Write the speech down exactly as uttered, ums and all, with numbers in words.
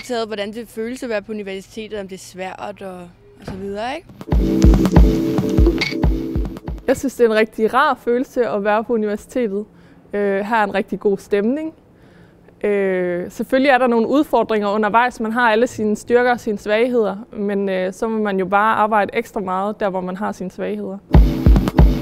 taget, hvordan det føles at være på universitetet, om det er svært og, og så videre, ikke? Jeg synes, det er en rigtig rar følelse at være på universitetet. Øh, her er en rigtig god stemning. Øh, selvfølgelig er der nogle udfordringer undervejs. Man har alle sine styrker og sine svagheder, men øh, så må man jo bare arbejde ekstra meget der, hvor man har sine svagheder.